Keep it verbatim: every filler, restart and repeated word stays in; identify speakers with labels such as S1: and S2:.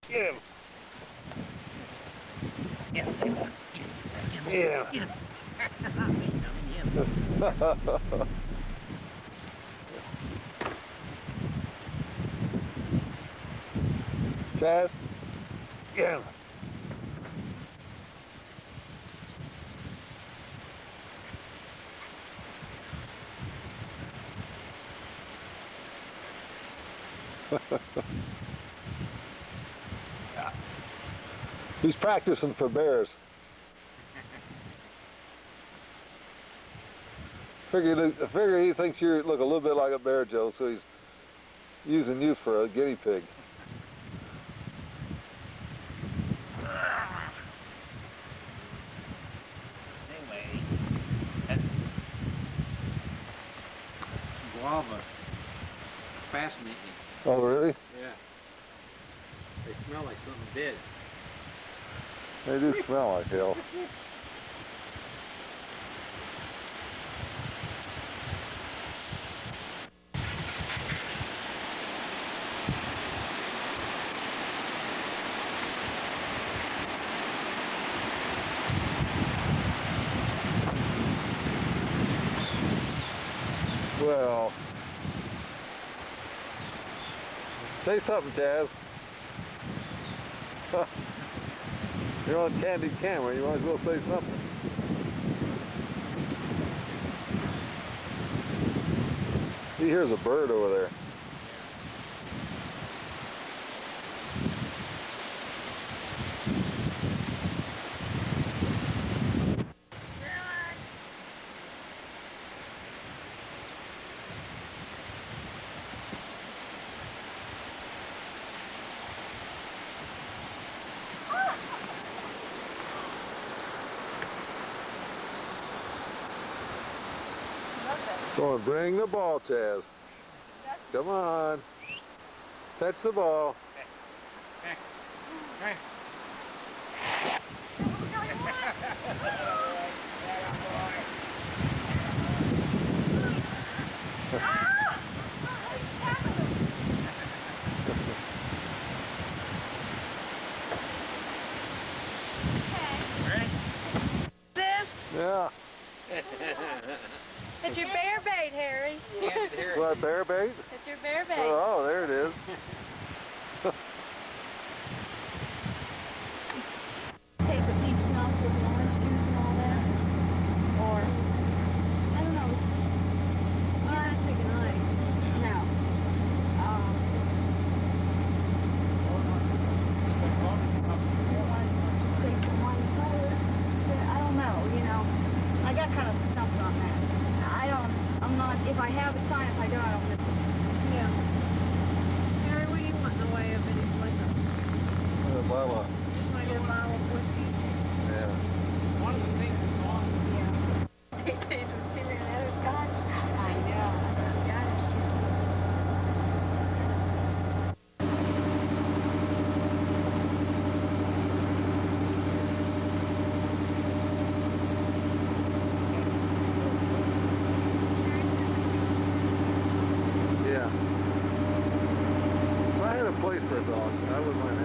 S1: Get him.
S2: Yeah, say that.
S1: Yeah.
S2: Get him. Get him.
S1: Chaz? Get him. He's practicing for bears. Figure, I figure he thinks you look a little bit like a bear, Joe, so he's using you for a guinea pig.
S2: Stay away. Guava. Fascinating.
S1: Oh, really?
S2: Yeah. They smell like something dead.
S1: They do smell like hell. Well, say something, Chaz. You're on candid camera, you might as well say something. He hears a bird over there. Go on, bring the ball, Chaz. Come on. Catch the ball.
S2: Hey. Hey.
S3: This?
S1: Yeah.
S3: It's your bear bait, Harry.
S2: Yeah, there.
S1: What, bear bait?
S3: It's your bear bait.
S1: Oh, there it is.
S3: Take the peach nuts with the orange juice and all that. Or, I don't know. You're not taking ice. No. Um, just take the wine colors. I don't know, you know. I got kind of stumped on that. I don't, I'm not, if I have, it's fine. If I don't, I don't miss it. Yeah. Harry, what do you want in the way of any liquor?
S1: Uh, Mama.
S3: Just want to get a bottle of whiskey.
S1: Yeah.
S2: One of the things is on.
S3: Yeah. Take these with chili and other scotch. I know. Yeah, that's true.
S1: Yeah. If I had a place for a dog, I wouldn't mind